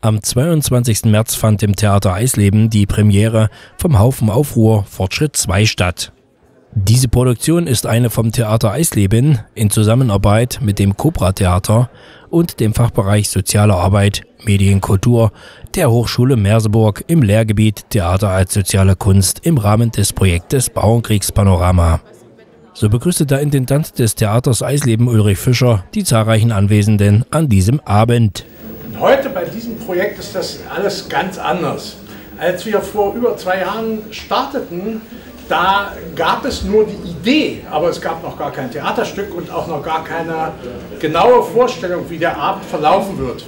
Am 22. März fand im Theater Eisleben die Premiere vom Haufen Aufruhr Fortschritt 2 statt. Diese Produktion ist eine vom Theater Eisleben in Zusammenarbeit mit dem Cobra Theater und dem Fachbereich Soziale Arbeit, Medienkultur der Hochschule Merseburg im Lehrgebiet Theater als soziale Kunst im Rahmen des Projektes Bauernkriegspanorama. So begrüßte der Intendant des Theaters Eisleben Ulrich Fischer die zahlreichen Anwesenden an diesem Abend. Heute bei diesem Projekt ist das alles ganz anders. Als wir vor über 2 Jahren starteten, da gab es nur die Idee, aber es gab noch gar kein Theaterstück und auch noch gar keine genaue Vorstellung, wie der Abend verlaufen wird.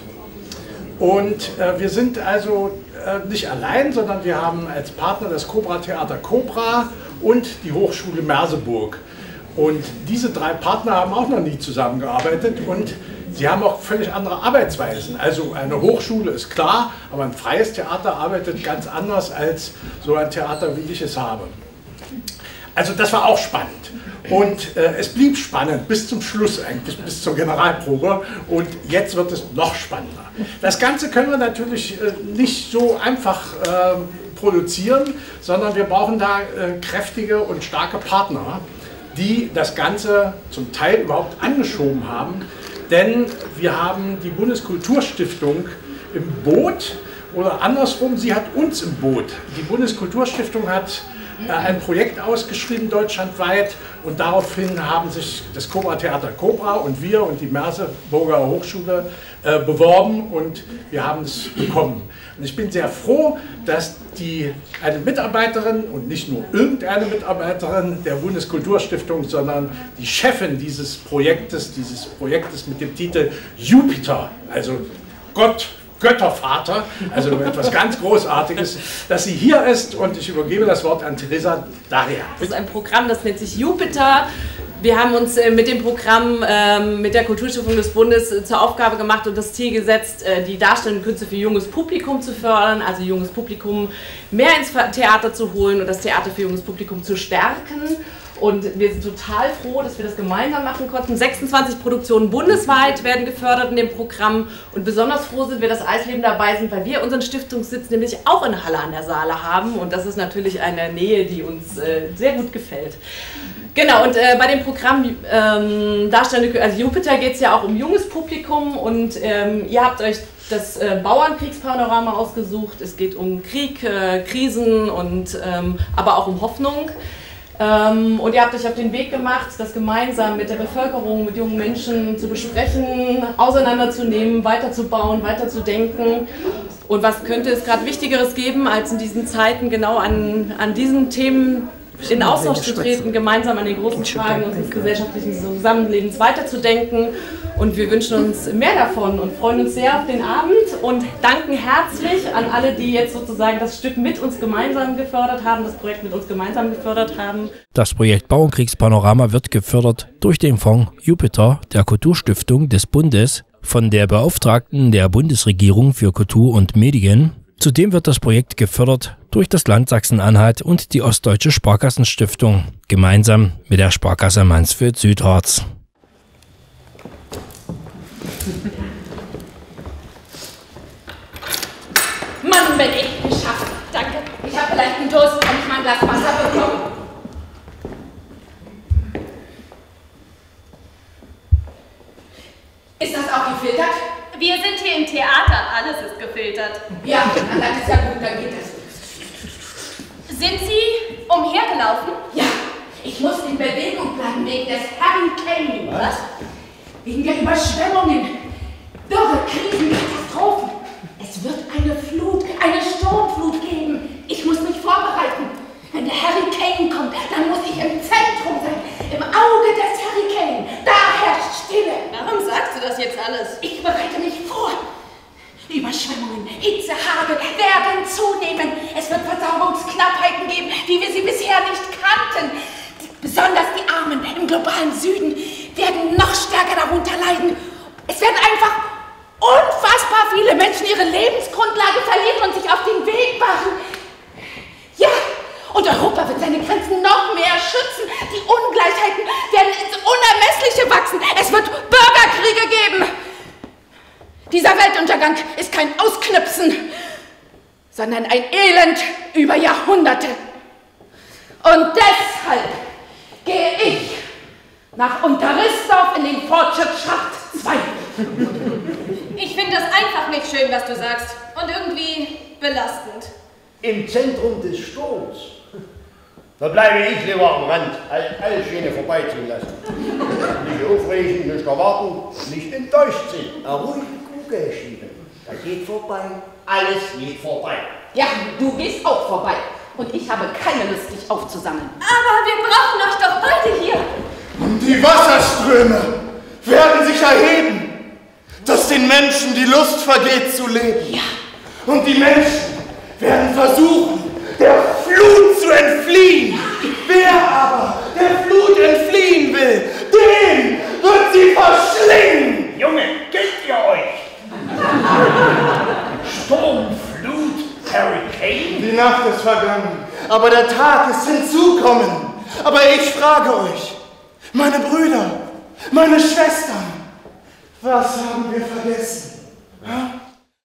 Und wir sind also nicht allein, sondern wir haben als Partner das Cobra Theater Cobra und die Hochschule Merseburg. Und diese 3 Partner haben auch noch nie zusammengearbeitet und sie haben auch völlig andere Arbeitsweisen. Also eine Hochschule ist klar, aber ein freies Theater arbeitet ganz anders als so ein Theater, wie ich es habe. Also das war auch spannend. Und es blieb spannend bis zum Schluss eigentlich, bis zur Generalprobe. Und jetzt wird es noch spannender. Das Ganze können wir natürlich nicht so einfach produzieren, sondern wir brauchen da kräftige und starke Partner, die das Ganze zum Teil überhaupt angeschoben haben. Denn wir haben die Bundeskulturstiftung im Boot oder andersrum, sie hat uns im Boot. Die Bundeskulturstiftung hat ein Projekt ausgeschrieben deutschlandweit und daraufhin haben sich das Cobra Theater Cobra und wir und die Merseburger Hochschule beworben und wir haben es bekommen. Und ich bin sehr froh, dass eine Mitarbeiterin und nicht nur irgendeine Mitarbeiterin der Bundeskulturstiftung, sondern die Chefin dieses Projektes mit dem Titel Jupiter, also Göttervater, also etwas ganz Großartiges, dass sie hier ist und ich übergebe das Wort an Theresa Daria. Das ist ein Programm, das nennt sich Jupiter. Wir haben uns mit dem Programm mit der Kulturstiftung des Bundes zur Aufgabe gemacht und das Ziel gesetzt, die darstellenden Künste für junges Publikum zu fördern, also junges Publikum mehr ins Theater zu holen und das Theater für junges Publikum zu stärken. Und wir sind total froh, dass wir das gemeinsam machen konnten. 26 Produktionen bundesweit werden gefördert in dem Programm. Und besonders froh sind wir, dass Eisleben dabei sind, weil wir unseren Stiftungssitz nämlich auch in Halle an der Saale haben. Und das ist natürlich eine Nähe, die uns sehr gut gefällt. Genau, und bei dem Programm Darstellende, also Jupiter, geht es ja auch um junges Publikum. Und ihr habt euch das Bauernkriegspanorama ausgesucht. Es geht um Krieg, Krisen und aber auch um Hoffnung. Und ihr habt euch auf den Weg gemacht, das gemeinsam mit der Bevölkerung, mit jungen Menschen zu besprechen, auseinanderzunehmen, weiterzubauen, weiterzudenken. Und was könnte es gerade Wichtigeres geben, als in diesen Zeiten genau an diesen Themen in Austausch zu treten, gemeinsam an den großen Fragen unseres gesellschaftlichen Zusammenlebens weiterzudenken. Und wir wünschen uns mehr davon und freuen uns sehr auf den Abend und danken herzlich an alle, die jetzt sozusagen das Stück mit uns gemeinsam gefördert haben, das Projekt mit uns gemeinsam gefördert haben. Das Projekt Bauernkriegspanorama wird gefördert durch den Fonds Jupiter der Kulturstiftung des Bundes von der Beauftragten der Bundesregierung für Kultur und Medien. Zudem wird das Projekt gefördert durch das Land Sachsen-Anhalt und die Ostdeutsche Sparkassenstiftung, gemeinsam mit der Sparkasse Mansfeld-Südharz. Mann, bin ich geschafft. Danke. Ich habe vielleicht einen Durst. Kann ich mal ein Glas Wasser bekommen? Ist das auch gefiltert? Wir sind hier im Theater. Alles ist gefiltert. Ja, dann ist ja gut, dann geht es. Sind Sie umhergelaufen? Ja, ich muss in Bewegung bleiben wegen des Hurricane. Was? Wegen der Überschwemmungen, Dürre, Krisen, Katastrophen. Es wird eine Flut, eine Sturmflut geben. Ich muss mich vorbereiten. Wenn der Hurricane kommt, dann muss ich im Zentrum sein, im Auge des Hurricane. Da herrscht Stille. Warum sagst du das jetzt alles? Ich bereite mich vor. Überschwemmungen, Hitze, Hagel werden zunehmen. Es wird Versorgungsknappheiten geben, wie wir sie bisher nicht kannten. Besonders die Armen im globalen Süden werden noch stärker darunter leiden. Es werden einfach unfassbar viele Menschen ihre Lebensgrundlage verlieren und sich auf den Weg machen. Ja, und Europa wird seine Grenzen noch mehr schützen. Die Ungleichheiten werden ins Unermessliche wachsen. Es wird Bürgerkriege geben. Dieser Weltuntergang Niedergang ist kein Ausknipsen, sondern ein Elend über Jahrhunderte. Und deshalb gehe ich nach Unterrissdorf in den Fortschrittsschacht 2. Ich finde das einfach nicht schön, was du sagst. Und irgendwie belastend. Im Zentrum des Sturms. Da bleibe ich lieber am Rand, alle Schiene vorbeiziehen lassen. Nicht aufregen, nicht erwarten, nicht enttäuscht sind. Eine ruhige Kugel schieben. Da geht vorbei, alles geht vorbei. Ja, du gehst auch vorbei. Und ich habe keine Lust, dich aufzusammeln. Aber wir brauchen euch doch beide hier. Und die Wasserströme werden sich erheben, dass den Menschen die Lust vergeht zu leben. Ja. Und die Menschen werden versuchen, der Flut zu entfliehen. Wer aber der Flut entfliehen will, den wird sie verschlingen. Junge, kennt ihr euch? Sturm, Flut, Hurricane? Die Nacht ist vergangen, aber der Tag ist hinzukommen. Aber ich frage euch, meine Brüder, meine Schwestern, was haben wir vergessen?